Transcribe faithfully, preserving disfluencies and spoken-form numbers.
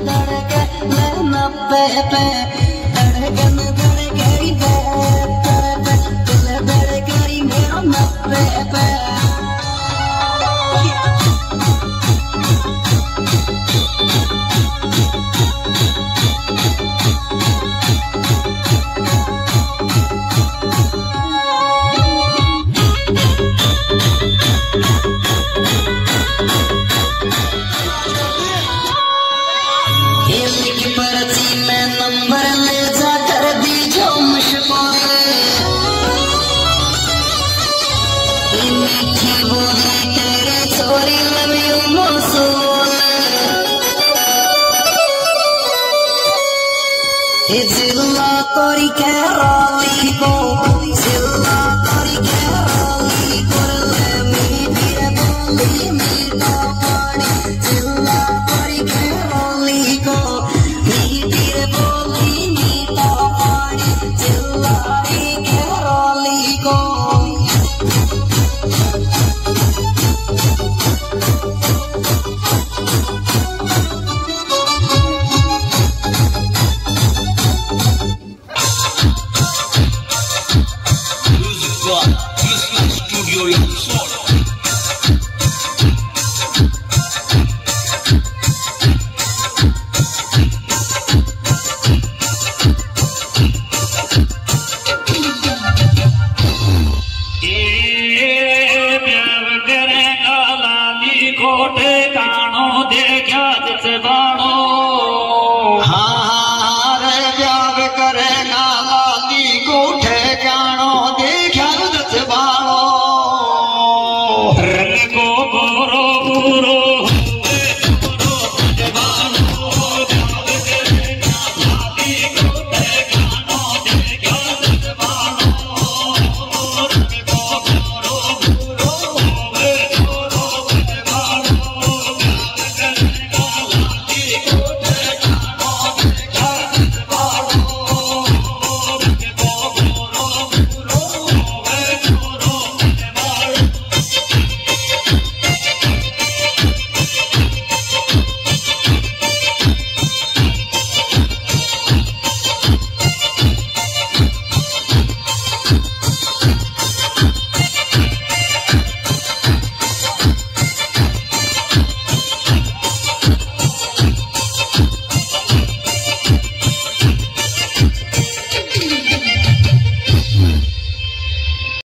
धड़के नैना पे पे धड़कन धड़केरी पे पे दिल धड़केरी मेरा नब्बे पे नंबर ले जा कर दीजो मुझको मीठी बोली तेरे छोरी लव यू मौसूल जिल्ला तोरी के राली को जिल्ला